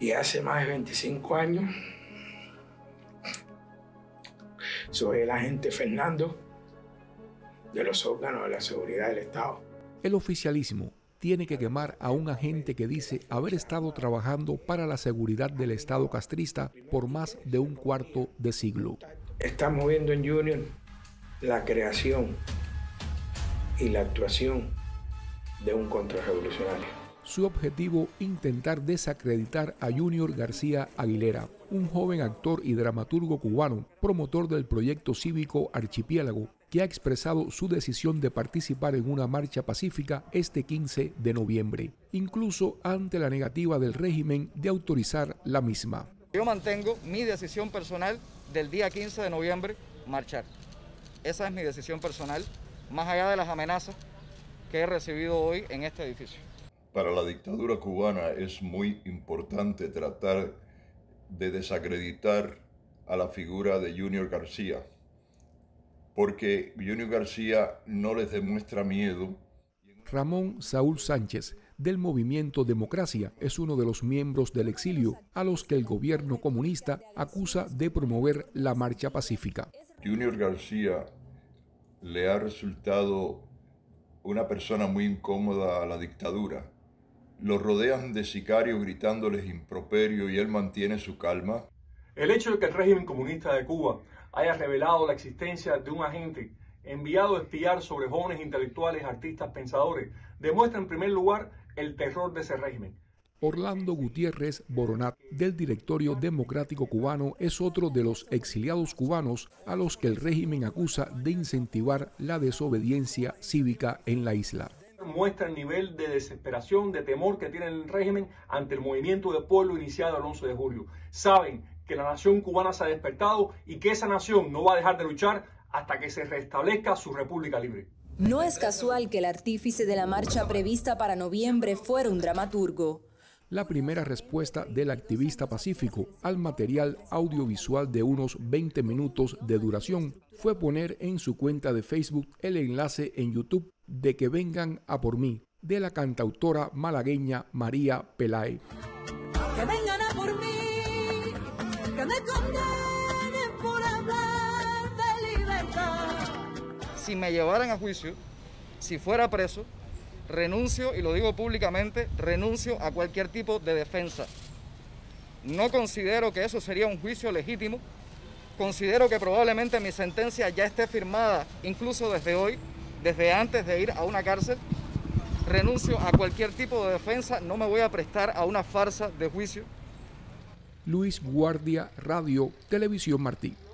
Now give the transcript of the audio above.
Y hace más de 25 años soy el agente Fernando de los órganos de la seguridad del Estado. El oficialismo tiene que quemar a un agente que dice haber estado trabajando para la seguridad del Estado castrista por más de un cuarto de siglo. Estamos viendo en Junior la creación y la actuación de un contrarrevolucionario. Su objetivo, intentar desacreditar a Junior García Aguilera, un joven actor y dramaturgo cubano, promotor del proyecto cívico Archipiélago, que ha expresado su decisión de participar en una marcha pacífica este 15 de noviembre, incluso ante la negativa del régimen de autorizar la misma. Yo mantengo mi decisión personal del día 15 de noviembre marchar. Esa es mi decisión personal, más allá de las amenazas que he recibido hoy en este edificio. Para la dictadura cubana es muy importante tratar de desacreditar a la figura de Junior García, porque Junior García no les demuestra miedo. Ramón Saúl Sánchez, del movimiento Democracia, es uno de los miembros del exilio a los que el gobierno comunista acusa de promover la marcha pacífica. Junior García le ha resultado una persona muy incómoda a la dictadura. Lo rodean de sicarios gritándoles improperio y él mantiene su calma. El hecho de que el régimen comunista de Cuba haya revelado la existencia de un agente enviado a espiar sobre jóvenes intelectuales, artistas, pensadores, demuestra en primer lugar el terror de ese régimen. Orlando Gutiérrez Boronat, del Directorio Democrático Cubano, es otro de los exiliados cubanos a los que el régimen acusa de incentivar la desobediencia cívica en la isla. Muestra el nivel de desesperación, de temor que tiene el régimen ante el movimiento de pueblo iniciado el 11 de julio. Saben que la nación cubana se ha despertado y que esa nación no va a dejar de luchar hasta que se restablezca su república libre. No es casual que el artífice de la marcha prevista para noviembre fuera un dramaturgo. La primera respuesta del activista pacífico al material audiovisual de unos 20 minutos de duración fue poner en su cuenta de Facebook el enlace en YouTube de Que vengan a por mí, de la cantautora malagueña María Pelae. Que vengan a por mí, que me condenen por hablar de libertad. Si me llevaran a juicio, si fuera preso, renuncio, y lo digo públicamente, renuncio a cualquier tipo de defensa. No considero que eso sería un juicio legítimo. Considero que probablemente mi sentencia ya esté firmada, incluso desde hoy, desde antes de ir a una cárcel. Renuncio a cualquier tipo de defensa, no me voy a prestar a una farsa de juicio. Luis Guardia, Radio Televisión Martí.